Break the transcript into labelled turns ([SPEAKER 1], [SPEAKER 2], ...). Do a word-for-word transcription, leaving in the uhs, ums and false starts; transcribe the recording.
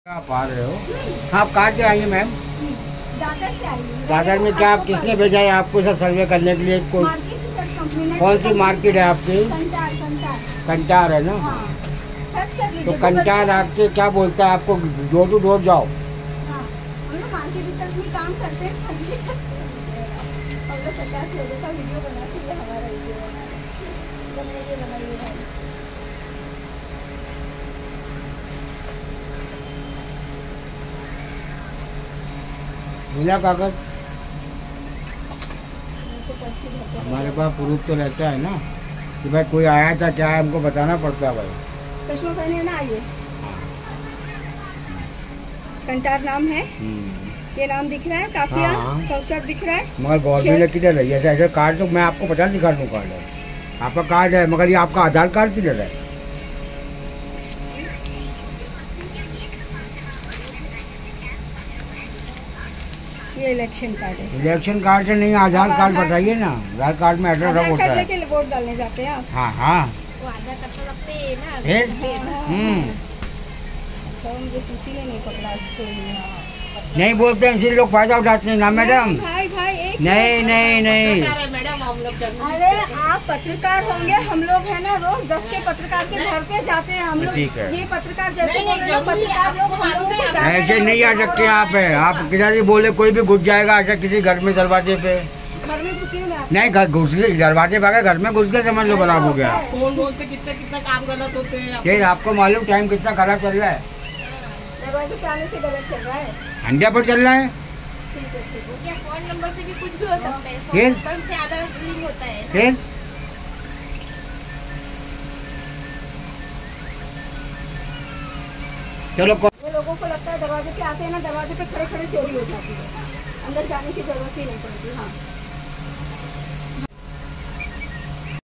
[SPEAKER 1] आप आ रहे हो? आप कहाँ से आई हैं मैम?
[SPEAKER 2] दादर से आई हूँ।
[SPEAKER 1] दादर में क्या आप किसने भेजा है आपको सब सर्वे करने के लिए? कोई कौन सी मार्केट है आपकी?
[SPEAKER 2] Kantar, Kantar.
[SPEAKER 1] कंटार है ना?
[SPEAKER 2] हाँ। सर्च कर लीजिए।
[SPEAKER 1] तो कंटार आपसे क्या बोलता है आपको? डोर टू डोर जाओ।
[SPEAKER 2] हाँ, हम लोग मार्केट रिसर्च में काम करते हैं। हम लोग पचास लोगों का वीडियो बनाते हैं, हमारा वीडियो बनाइए बनाइए भाई।
[SPEAKER 1] मिला कागज? हमारे पास प्रूफ तो रहता है ना कि भाई कोई आया था क्या है, हमको बताना पड़ता है भाई।
[SPEAKER 2] चश्मा पहने ना आइए। कंटार नाम है, ये नाम दिख रहा है काफिया,
[SPEAKER 1] हाँ।
[SPEAKER 2] कौशल दिख रहा है।
[SPEAKER 1] मगर गवर्नमेंट किधर है? ऐसा ऐसा कार्ड तो मैं आपको पचास दिखा दूँ कार्ड है, आपका कार्ड है, मगर ये आपका आधार कार्ड किधर है?
[SPEAKER 2] ये इलेक्शन कार्ड है।
[SPEAKER 1] इलेक्शन कार्ड से नहीं, आधार कार्ड बताइए ना। आधार कार्ड में एड्रेस
[SPEAKER 2] आधार
[SPEAKER 1] होता
[SPEAKER 2] कार्ड
[SPEAKER 1] है।
[SPEAKER 2] लेके वोट डालने जाते हैं आप?
[SPEAKER 1] हाँ हाँ।
[SPEAKER 2] वो आधार कार्ड तो लगते हैं ना।
[SPEAKER 1] फिर? हम्म।
[SPEAKER 2] अच्छा, मुझे किसी ने नहीं पकड़ा इसको।
[SPEAKER 1] नहीं बोलते हैं इसलिए लोग फायदा उठाते हैं ना मैडम।
[SPEAKER 2] भाई भाई एक
[SPEAKER 1] नहीं नहीं नहीं।
[SPEAKER 2] मैडम हम लोग अरे आप पत्रकार होंगे, हम लोग है ना रोज दस के पत्रकार के घर पे जाते हैं हम लोग।
[SPEAKER 1] ठीक है।
[SPEAKER 2] ये पत्रकार जैसे बोल रहे हैं, पत्रकार लोग हम लोगों को जाते
[SPEAKER 1] ऐसे
[SPEAKER 2] हैं।
[SPEAKER 1] नहीं आ सकते यहाँ पे। आप किसी बोले कोई भी घुस जाएगा ऐसा किसी घर में दरवाजे पे?
[SPEAKER 2] घर में घुसी में
[SPEAKER 1] नहीं, घर घुस गए, दरवाजे भागा, घर में घुस गए, समझ लो खराब हो गया।
[SPEAKER 3] फोन फोन से कितना कितना काम गलत होते हैं।
[SPEAKER 1] फिर आपको मालूम टाइम कितना खराब चल रहा है?
[SPEAKER 2] दरवाजे पे आने से गलत चल रहा है।
[SPEAKER 1] हंडिया पर चल रहा है।
[SPEAKER 2] ठीक है ठीक है।
[SPEAKER 3] क्या फोन नंबर से भी कुछ भी हो सकता है?
[SPEAKER 1] फिर?
[SPEAKER 3] फोन नंबर से आधार लिंक होता है।
[SPEAKER 1] फिर चलो
[SPEAKER 2] ये लोगों को लगता है दरवाजे पे आते हैं ना, दरवाजे पे खड़े खड़े चोरी हो जाती है, अंदर जाने की जरूरत ही नहीं पड़ती। हाँ